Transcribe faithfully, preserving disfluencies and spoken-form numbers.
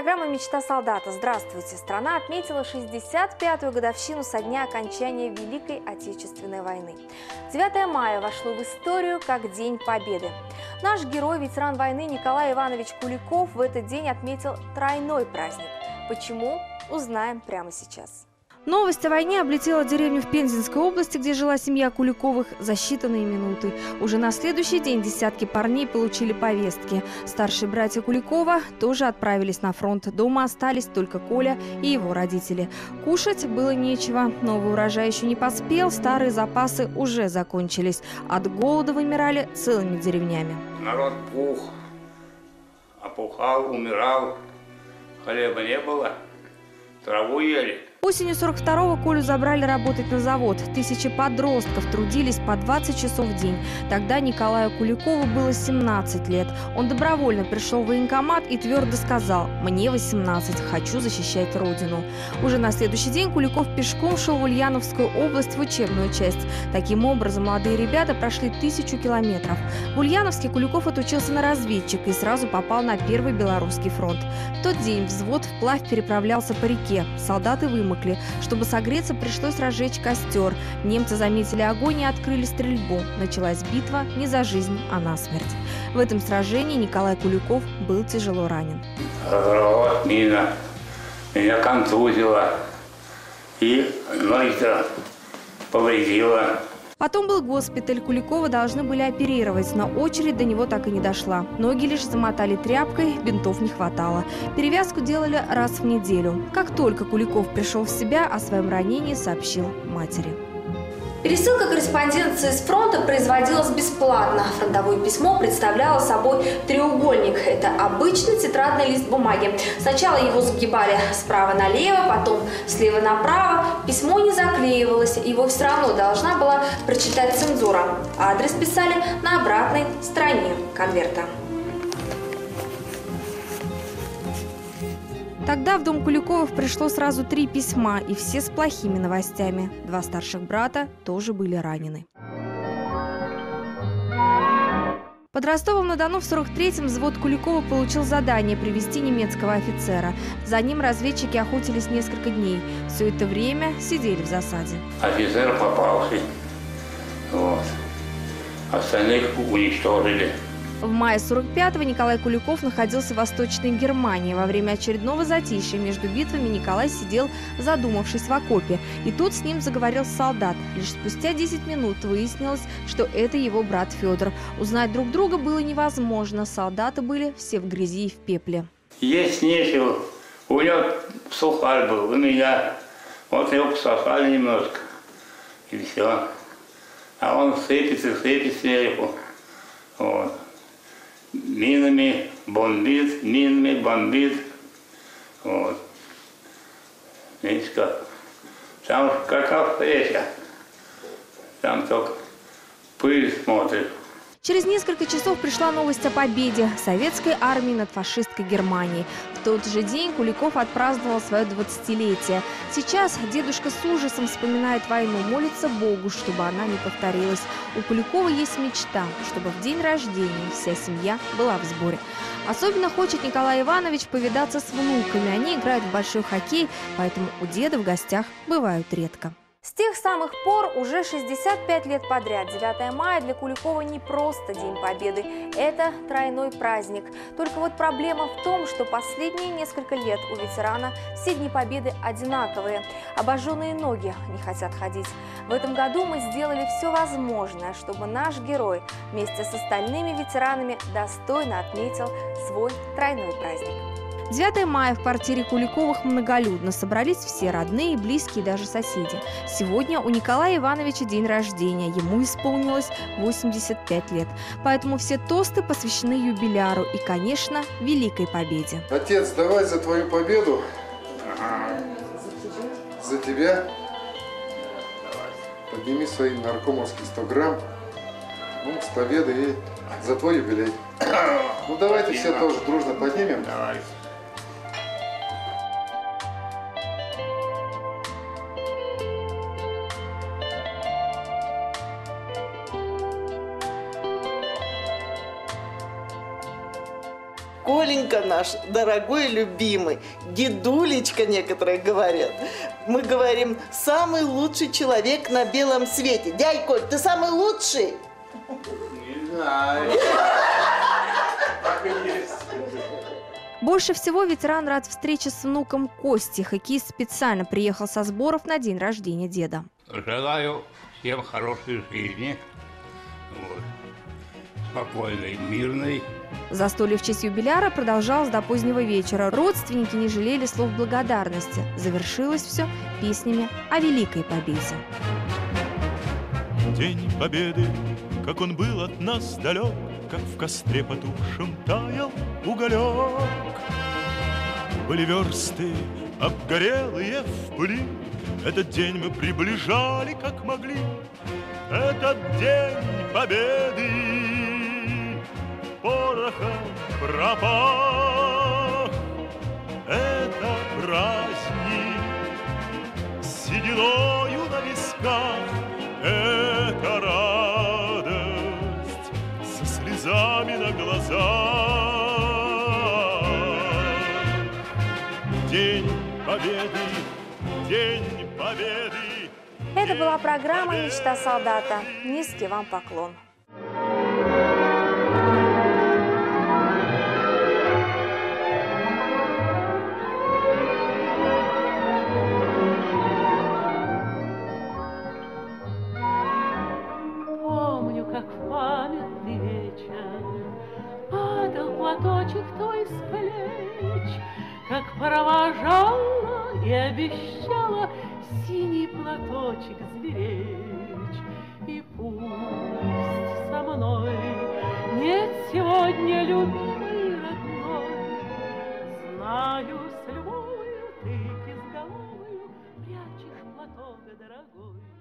Программа «Мечта солдата». Здравствуйте! Страна отметила шестьдесят пятую годовщину со дня окончания Великой Отечественной войны. девятое мая вошло в историю как День Победы. Наш герой, ветеран войны Николай Иванович Куликов в этот день отметил тройной праздник. Почему? Узнаем прямо сейчас. Новость о войне облетела деревню в Пензенской области, где жила семья Куликовых, за считанные минуты. Уже на следующий день десятки парней получили повестки. Старшие братья Куликова тоже отправились на фронт. Дома остались только Коля и его родители. Кушать было нечего. Новый урожай еще не поспел, старые запасы уже закончились. От голода вымирали целыми деревнями. Народ пух, опухал, умирал, хлеба не было, траву ели. Осенью сорок второго Колю забрали работать на завод. Тысячи подростков трудились по двадцать часов в день. Тогда Николаю Куликову было семнадцать лет. Он добровольно пришел в военкомат и твердо сказал: «Мне восемнадцать, хочу защищать Родину». Уже на следующий день Куликов пешком шел в Ульяновскую область в учебную часть. Таким образом, молодые ребята прошли тысячу километров. В Ульяновске Куликов отучился на разведчика и сразу попал на Первый Белорусский фронт. В тот день взвод вплавь переправлялся по реке. Солдаты вымокли. Чтобы согреться, пришлось разжечь костер. Немцы заметили огонь и открыли стрельбу. Началась битва не за жизнь, а на смерть. В этом сражении Николай Куликов был тяжело ранен. Разорвалась мина, меня контузила и ноги-то повредила. Потом был госпиталь. Куликова должны были оперировать, но очередь до него так и не дошла. Ноги лишь замотали тряпкой, бинтов не хватало. Перевязку делали раз в неделю. Как только Куликов пришел в себя, о своем ранении сообщил матери. Пересылка корреспонденции с фронта производилась бесплатно. Фронтовое письмо представляло собой треугольник. Это обычный тетрадный лист бумаги. Сначала его загибали справа налево, потом слева направо. Письмо не заклеивалось, его все равно должна была прочитать цензура. Адрес писали на обратной стороне конверта. Тогда в дом Куликовых пришло сразу три письма, и все с плохими новостями. Два старших брата тоже были ранены. Под Ростовом-на-Дону в сорок третьем взвод Куликова получил задание привести немецкого офицера. За ним разведчики охотились несколько дней. Все это время сидели в засаде. Офицер попался. Вот. Остальных уничтожили. В мае сорок пятого Николай Куликов находился в Восточной Германии. Во время очередного затишья между битвами Николай сидел, задумавшись в окопе. И тут с ним заговорил солдат. Лишь спустя десять минут выяснилось, что это его брат Федор. Узнать друг друга было невозможно. Солдаты были все в грязи и в пепле. Есть нечего. У него сухарь был, у меня. Вот его пососали немножко. И все. А он сыпет и сыпет сверху. Вот. Минами бомбит, минами бомбит. Вот. Видите как? Там какая встреча. Там только пыль смотрит. Через несколько часов пришла новость о победе советской армии над фашистской Германией. В тот же день Куликов отпраздновал свое двадцатилетие. Сейчас дедушка с ужасом вспоминает войну, молится Богу, чтобы она не повторилась. У Куликова есть мечта, чтобы в день рождения вся семья была в сборе. Особенно хочет Николай Иванович повидаться с внуками. Они играют в большой хоккей, поэтому у деда в гостях бывают редко. С тех самых пор уже шестьдесят пять лет подряд девятое мая для Куликова не просто День Победы, это тройной праздник. Только вот проблема в том, что последние несколько лет у ветерана все Дни Победы одинаковые. Обожженные ноги не хотят ходить. В этом году мы сделали все возможное, чтобы наш герой вместе с остальными ветеранами достойно отметил свой тройной праздник. девятое мая в квартире Куликовых многолюдно. Собрались все родные, близкие и даже соседи. Сегодня у Николая Ивановича день рождения. Ему исполнилось восемьдесят пять лет. Поэтому все тосты посвящены юбиляру и, конечно, Великой Победе. Отец, давай за твою победу. Ага. За тебя. Подними свои наркомовские сто грамм. Ну, с победой и за твой юбилей. Ну, давайте все тоже дружно поднимем. Давай. Коленька наш, дорогой и любимый, дедулечка, некоторые говорят. Мы говорим, самый лучший человек на белом свете. Дядь Коль, ты самый лучший? Не знаю. Так и есть. Больше всего ветеран рад встрече с внуком Кости. Хоккеист специально приехал со сборов на день рождения деда. Желаю всем хорошей жизни. Вот. Спокойной, мирной. Застолье в честь юбиляра продолжалось до позднего вечера. Родственники не жалели слов благодарности. Завершилось все песнями о Великой Победе. День Победы, как он был от нас далек, как в костре потухшем таял уголек. Были версты, обгорелые в пыли, этот день мы приближали, как могли. Этот день Победы порохом пропах. Это праздник с сединою на висках. Это радость со слезами на глазах. День Победы, День Победы. Это была программа «Мечта солдата». Низкий вам поклон. Помню, как в памятный вечер падал платочек твой с плеч, как провожала и обещала синий платочек сберечь. И пусть со мной нет сегодня любимый родной, знаю, с любовью ты безголовою прячешь платок дорогой.